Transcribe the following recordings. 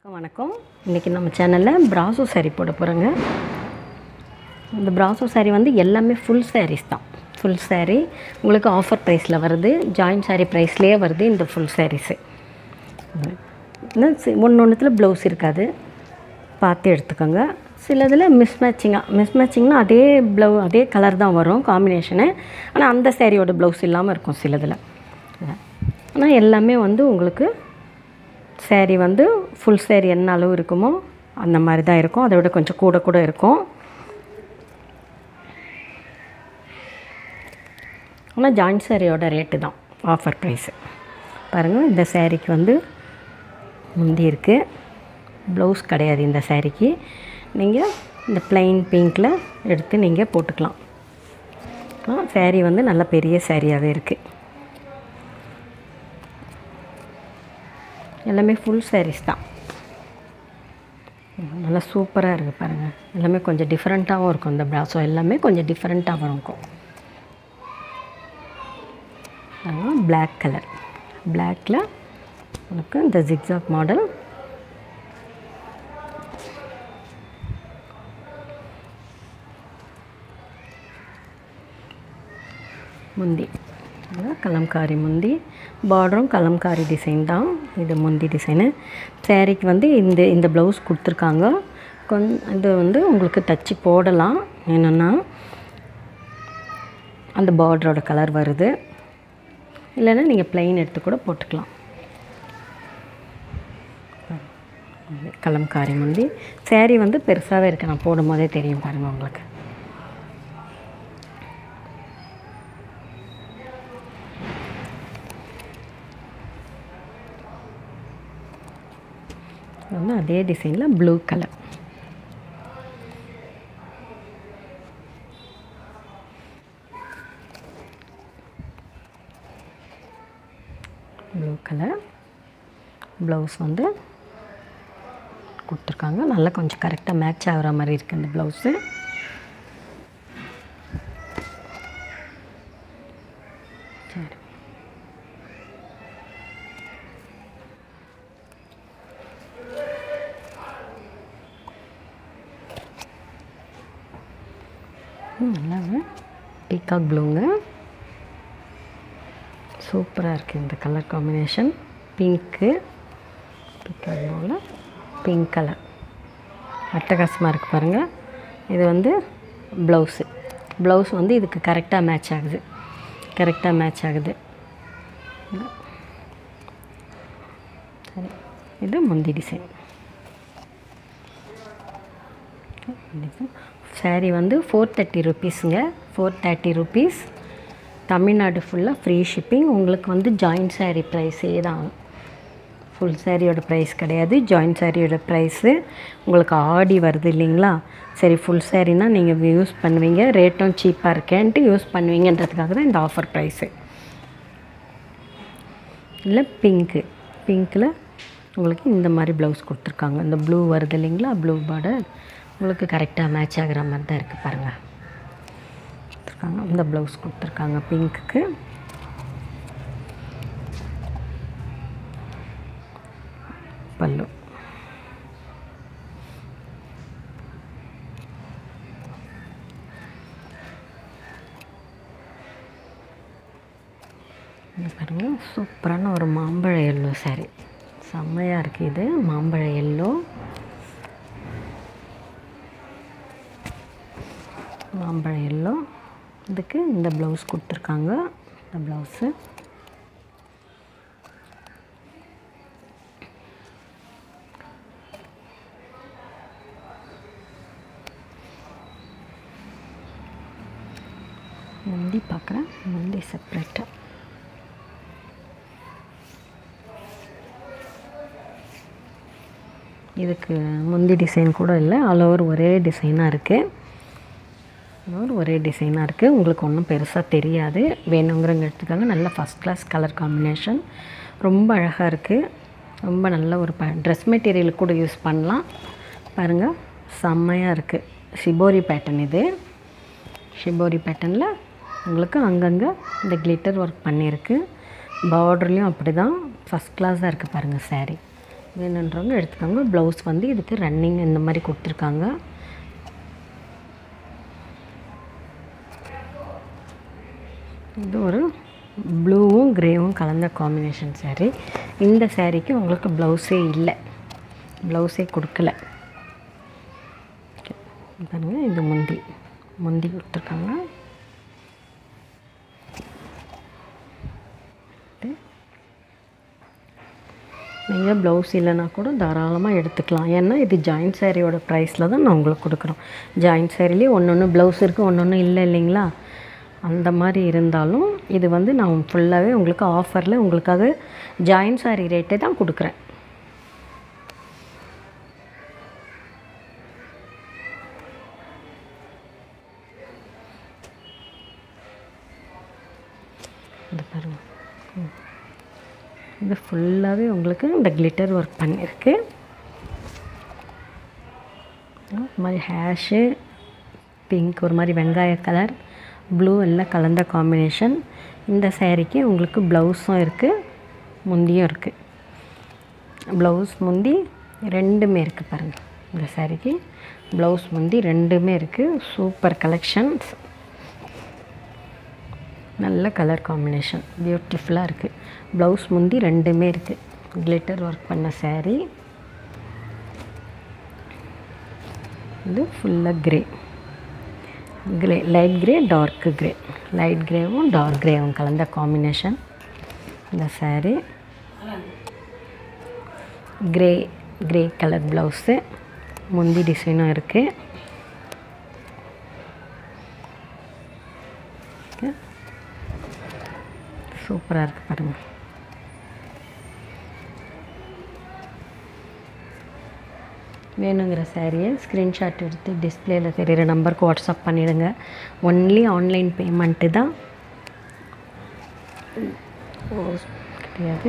வணக்கம். இன்றைக்கி நம்ம சேனலில் பிராசோ சாரீ போட போகிறோங்க. இந்த பிராசோ சாரீ வந்து எல்லாமே ஃபுல் சாரீஸ் தான். ஃபுல் சாரீ உங்களுக்கு ஆஃபர் ப்ரைஸில் வருது, ஜாயின்ட் சாரீ ப்ரைஸ்லேயே வருது. இந்த ஃபுல் சாரீஸு ஒன்றுத்தில் ப்ளவுஸ் இருக்காது, பார்த்து எடுத்துக்கோங்க. சிலதில் மிஸ்மேட்சிங்னா அதே கலர் தான் வரும் காம்பினேஷனு, ஆனால் அந்த சாரியோட ப்ளவுஸ் இல்லாமல் இருக்கும் சிலதில். ஆனால் எல்லாமே வந்து உங்களுக்கு சாரீ வந்து ஃபுல் சாரீ என்ன அளவு இருக்குமோ அந்த மாதிரி தான் இருக்கும், அதை விட கொஞ்சம் கூட இருக்கும். ஆனால் ஜாயின்ட் சாரியோட ரேட்டு தான் ஆஃபர் ப்ரைஸு. பாருங்கள், இந்த சாரீக்கு வந்து முந்தி இருக்குது, ப்ளவுஸ் கிடையாது. இந்த சாரீக்கு நீங்கள் இந்த ப்ளைன் பிங்க்கில் எடுத்து நீங்கள் போட்டுக்கலாம். சாரீ வந்து நல்ல பெரிய சாரியாகவே இருக்குது. எல்லாமே ஃபுல் சாரீஸ் தான், நல்லா சூப்பராக இருக்குது. பாருங்கள், எல்லாமே கொஞ்சம் டிஃப்ரெண்ட்டாகவும் இருக்கும். இந்த பிராசோ எல்லாமே கொஞ்சம் டிஃப்ரெண்ட்டாகவும் இருக்கும். பிளாக் கலர், பிளாக்கில் உங்களுக்கு இந்த ஜிக்ஸாக் மாடல். முந்தி கலம்காரி முந்தி, பார்டரும் கலம்காரி டிசைன் தான். இது முந்தி டிசைனு. சாரீக்கு வந்து இந்த ப்ளவுஸ் கொடுத்துருக்காங்க. இது வந்து உங்களுக்கு தச்சு போடலாம், என்னென்னா அந்த பார்டரோட கலர் வருது. இல்லைன்னா நீங்கள் ப்ளைன் எடுத்து கூட போட்டுக்கலாம். கலம்காரி முந்தி சாரீ வந்து பெருசாகவே இருக்குது, நான் போடும் போதே தெரியும் பாருங்கள் உங்களுக்கு. வந்து அதே டிசைனில் ப்ளூ கலர், ப்ளவுஸ் வந்து கொடுத்துருக்காங்க. நல்லா கொஞ்சம் கரெக்டாக மேட்ச் ஆகிற மாதிரி இருக்குது இந்த ப்ளவுஸு. சரி, நல்லாவே பீகாக் ப்ளூங்க, சூப்பராக இருக்குது இந்த கலர் காம்பினேஷன். பிங்க்கு, பீகாக் ப்ளூவில் பிங்க் கலர் அட்டகாசமாக இருக்குது பாருங்கள். இது வந்து ப்ளவுஸ் வந்து இதுக்கு கரெக்டாக மேட்ச் ஆகுது. சரி, இது முந்தி டிசைன். சாரீ வந்து 430 ருபீஸுங்க. 430 ருபீஸ். தமிழ்நாடு ஃபுல்லாக ஃப்ரீ ஷிப்பிங். உங்களுக்கு வந்து ஜாயின்ட் சாரீ ப்ரைஸே தான், ஃபுல் சாரியோட ப்ரைஸ் கிடையாது, ஜாயின்ட் சாரியோட ப்ரைஸு. உங்களுக்கு ஆடி வருது இல்லைங்களா, சரி ஃபுல் சாரீனா நீங்கள் யூஸ் பண்ணுவீங்க, ரேட்டும் சீப்பாக இருக்கேன்ட்டு யூஸ் பண்ணுவீங்கன்றதுக்காக தான் இந்த ஆஃபர் ப்ரைஸு. இல்லை பிங்க்கில் உங்களுக்கு இந்த மாதிரி ப்ளவுஸ் கொடுத்துருக்காங்க. இந்த ப்ளூ வருது இல்லைங்களா, ப்ளூ பார்டர் உங்களுக்கு கரெக்டாக மேட்ச் ஆகிற மாதிரி தான் இருக்குது பாருங்கள். இந்த ப்ளவுஸ் கொடுத்துருக்காங்க பிங்க்குக்கு. பல்லு, பாருங்கள், சூப்பரான ஒரு மாம்பழ எல்லோ சாரீ, செம்மையாக இருக்குது. இது மாம்பழ எல்லோ, இதுக்கு இந்த ப்ளவுஸ் கொடுத்துருக்காங்க. இந்த ப்ளவுஸு முந்தி பார்க்குறேன், முந்தி செப்ரேட்டாக. இதுக்கு முந்தி டிசைன் கூட இல்லை, ஆல் ஓவர் ஒரே டிசைனாக இருக்குது. உங்களுக்கு ஒன்றும் பெருசாக தெரியாது. வேணுங்கிறவங்க எடுத்துக்காங்க. நல்ல ஃபஸ்ட் கிளாஸ் கலர் காம்பினேஷன், ரொம்ப அழகாக இருக்குது. ரொம்ப நல்ல ஒரு ட்ரெஸ் மெட்டீரியலுக்கு கூட யூஸ் பண்ணலாம். பாருங்கள், செம்மையாக இருக்குது. Shibori pattern. இது ஷிபோரி பேட்டர்னில் உங்களுக்கு அங்கங்கே இந்த கிளிட்டர் ஒர்க் பண்ணியிருக்கு. பார்டர்லேயும் அப்படி தான் ஃபஸ்ட் கிளாஸாக இருக்குது பாருங்கள். சாரீ வேணுன்றவங்க எடுத்துக்கோங்க. ப்ளவுஸ் வந்து இதுக்கு ரன்னிங் இந்த மாதிரி கொடுத்துருக்காங்க. இது ஒரு ப்ளூவும் க்ரேவும் கலந்த காம்பினேஷன் saree. இந்த சாரீக்கு உங்களுக்கு ப்ளவுஸே இல்லை, ப்ளவுஸே கொடுக்கல பாருங்கள். இது முந்தி கொடுத்துருக்காங்க. நீங்கள் ப்ளவுஸ் இல்லைனா கூட தாராளமாக எடுத்துக்கலாம். ஏன்னா இது ஜாயின்ட் சாரியோட ப்ரைஸில் தான் நான் உங்களுக்கு கொடுக்குறோம். ஜாயின்ட் சாரிலே ஒன்று ப்ளவுஸ் இருக்குது, ஒன்று இல்லை இல்லைங்களா? அந்த மாதிரி இருந்தாலும் இது வந்து நான் ஃபுல்லாகவே உங்களுக்கு ஆஃபரில் உங்களுக்காக ஜாயின்ட் சாரி ரேட்டே தான் கொடுக்குறேன். இது பாருங்கள், இது ஃபுல்லாகவே உங்களுக்கு இந்த கிளிட்டர் ஒர்க் பண்ணியிருக்கு. ஒரு மாதிரி ஹேஷு பிங்க், ஒரு மாதிரி வெங்காய கலர், ப்ளூ எல்லாம் கலந்த காம்பினேஷன். இந்த சாரீக்கு உங்களுக்கு ப்ளவுஸும் இருக்குது, முந்தியும் இருக்குது. ப்ளவுஸ் முந்தி ரெண்டுமே இருக்குது பாருங்கள். இந்த சாரீக்கு ப்ளவுஸ் முந்தி ரெண்டுமே இருக்குது. சூப்பர் கலெக்ஷன்ஸ், நல்ல கலர் காம்பினேஷன், பியூட்டிஃபுல்லாக இருக்குது. ப்ளவுஸ் முந்தி ரெண்டுமே இருக்குது. கிளிட்டர் ஒர்க் பண்ண saree. இது ஃபுல்லாக grey, light grey, dark grey, light க்ரேவும் டார்க் க்ரேவும் கலந்த காம்பினேஷன். இந்த saree க்ரே கலர் ப்ளவுஸு, முந்தி டிசைனும் இருக்குது. சூப்பராக இருக்குது பாருங்கள். வேணுங்கிற சாரியை ஸ்க்ரீன்ஷாட் எடுத்து டிஸ்பிளேயில் தெரிகிற நம்பருக்கு வாட்ஸ்அப் பண்ணிவிடுங்க. ஒன்லி ஆன்லைன் பேமெண்ட்டு தான், கிடையாது.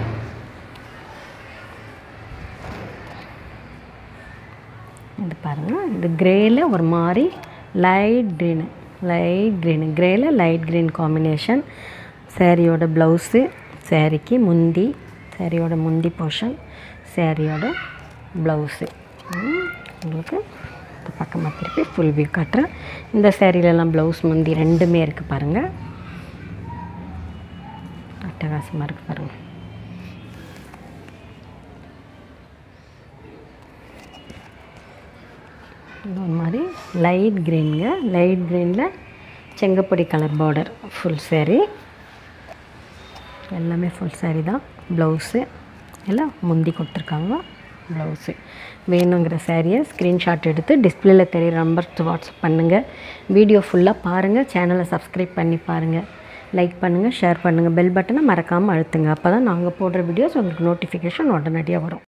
இது பாருங்கள், இது க்ரேயில் ஒரு மாதிரி லைட் க்ரீனு க்ரேயில் லைட் க்ரீன் காம்பினேஷன். சாரியோட ப்ளவுஸு, சாரிக்கு முந்தி, சாரியோட முந்தி போர்ஷன், சாரியோட ப்ளவுஸு. உங்களுக்கு பக்கமாக திருப்பி ஃபுல் வியூ காட்டுறேன். இந்த சாரிலெலாம் ப்ளவுஸ் முந்தி ரெண்டுமே இருக்குது பாருங்கள். அட்டகாசமாக இருக்குது பாருங்கள். இது ஒரு மாதிரி லைட் க்ரீனுங்க, லைட் க்ரீனில் செங்கப்பொடி கலர் பார்டர். ஃபுல் saree எல்லாமே ஃபுல் saree தான். ப்ளவுஸு எல்லாம் முந்தி கொடுத்துருக்காங்க. ப்ளவுஸு வேணுங்கிற சாரியை ஸ்க்ரீன்ஷாட் எடுத்து டிஸ்பிளேயில் தெரிகிற நம்பருக்கு வாட்ஸ்அப் பண்ணுங்கள். வீடியோ ஃபுல்லாக பாருங்கள். சேனலை சப்ஸ்கிரைப் பண்ணி பாருங்கள். லைக் பண்ணுங்கள், ஷேர் பண்ணுங்கள். பெல் பட்டனை மறக்காமல் அழுத்துங்க. அப்போ தான் நாங்கள் போடுற வீடியோஸ் உங்களுக்கு நோட்டிஃபிகேஷன் உடனடியாக வரும்.